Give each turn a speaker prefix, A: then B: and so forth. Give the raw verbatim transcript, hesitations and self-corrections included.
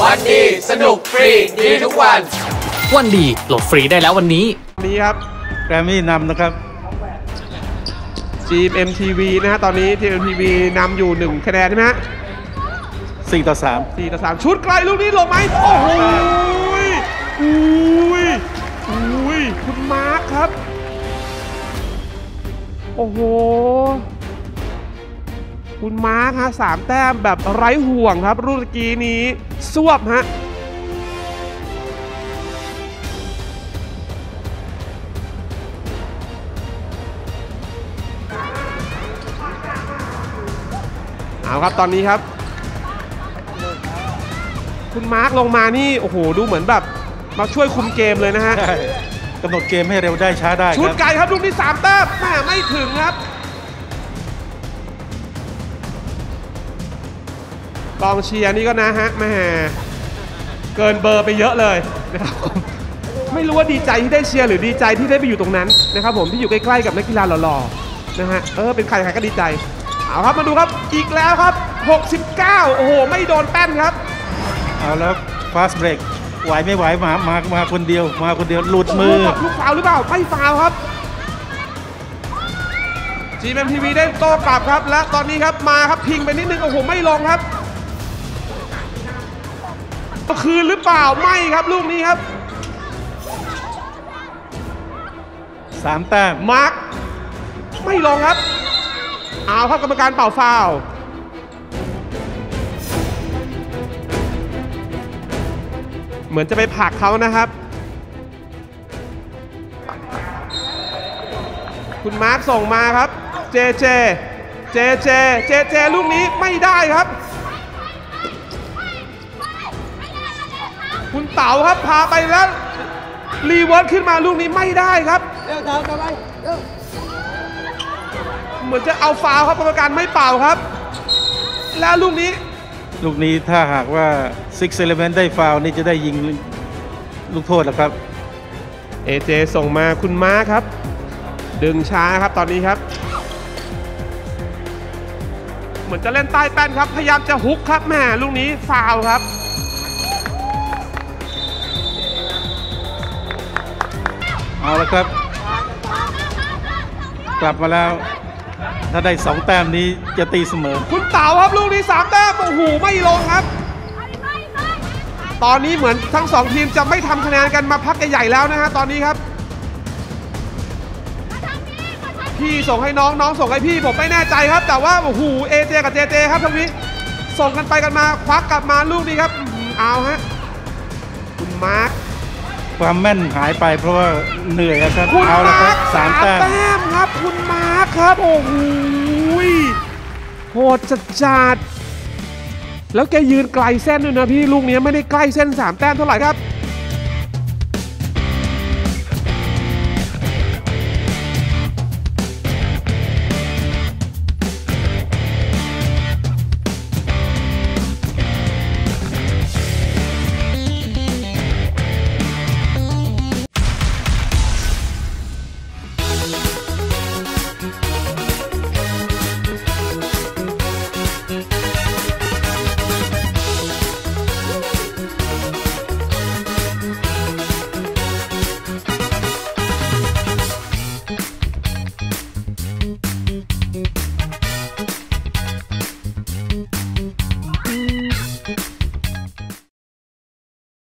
A: วันดีสนุกฟรีดีทุกวัน
B: วันดีโหลดฟรีได้แล้ววันนี้
C: นี้ครับ
D: แกรมมี่นำนะครับ
C: จี เอ็ม ที วี นะฮะตอนนี้ จี เอ็ม ที วี นำอยู่หนึ่งคะแนนใช่ไหมฮะ
D: สี่ต่อสาม
C: สี่ต่อสามชุดไกลลูกนี้ลงไหมโอ้โหอุ้ยอุ้ยคุณมาร์คครับโอ้โหคุณมาร์คฮะสามแต้มแบบไร้ห่วงครับรุ่นกี้นี้สวบฮะเอาครับตอนนี้ครับคุณมาร์คลงมานี่โอ้โหดูเหมือนแบบมาช่วยคุมเกมเลยนะฮะ
D: กำหนดเกมให้เร็วได้ช้าได้
C: ชุดไกลครับลูกนี้สามแต้มแม่ไม่ถึงครับกองเชียร์นี่ก็นะฮะแม่เกินเบอร์ไปเยอะเลยนะครับไม่รู้ว่าดีใจที่ได้เชียร์หรือดีใจที่ได้ไปอยู่ตรงนั้นนะครับผมที่อยู่ใกล้ๆกับนักกีฬาหล่อๆนะฮะเออเป็นใครใครก็ดีใจเอาครับมาดูครับอีกแล้วครับหกสิบเก้าโอ้โหไม่โดนแป้นครับ
D: เอาแล้วฟาสต์เบรกไหวไม่ไหวมามามาคนเดียวมาคนเดียวหลุดมือ
C: ลูกฟาวหรือเปล่าไม่ฟาวครับ จี เอ็ม ที วี ได้โต้กลับครับและตอนนี้ครับมาครับพิงไปนิดนึงโอ้โหไม่ลงครับคืนหรือเปล่าไม่ครับลูกนี้ครับ
D: สามแต้ม
C: มาร์คไม่ลงครับเอาครับกรรมการเป่าฟาวล์เหมือนจะไปผลักเขานะครับคุณมาร์คส่งมาครับเจเจเจเจเจเจลูกนี้ไม่ได้ครับคุณเต๋าครับพาไปแล้วรีเวิร์สขึ้นมาลูกนี้ไม่ได้ครับเหมือนจะเอาฟาวล์ครับกรรมการไม่เป่าครับแล้วลูกนี้
D: ลูกนี้ถ้าหากว่า Six Element ได้ฟาวล์นี่จะได้ยิงลูกโทษแล้วครับ
C: เอเจส่งมาคุณม้าครับดึงช้าครับตอนนี้ครับเหมือนจะเล่นใต้แป้นครับพยายามจะฮุกครับแม่ลูกนี้ฟาวล์ครับ
D: เอาละครับกลับมาแล้วถ้าได้สองแต้มนี้จะตีเสมอ
C: คุณเต๋าครับลูกนี้สามแต้มโอ้โหไม่ลงครับตอนนี้เหมือนทั้งสองทีมจะไม่ทำคะแนนกันมาพักใหญ่ๆแล้วนะฮะตอนนี้ครับพี่ส่งให้น้องน้องส่งให้พี่ผมไม่แน่ใจครับแต่ว่าโอ้โหเอเจกับเจเจครับตรงนี้ส่งกันไปกันมาควักกลับมาลูกนี้ครับเอาฮะคุณมาร์ค
D: ความแม่นหายไปเพราะว่าเหนื่อยครับ
C: เอา
D: ละครับ
C: สามแต้มครับคุณมาร์คครับโอ้โหโหดจัดจัดแล้วแกยืนไกลเส้นด้วยนะพี่ลูกนี้ไม่ได้ใกล้เส้นสามแต้มเท่าไหร่ครับ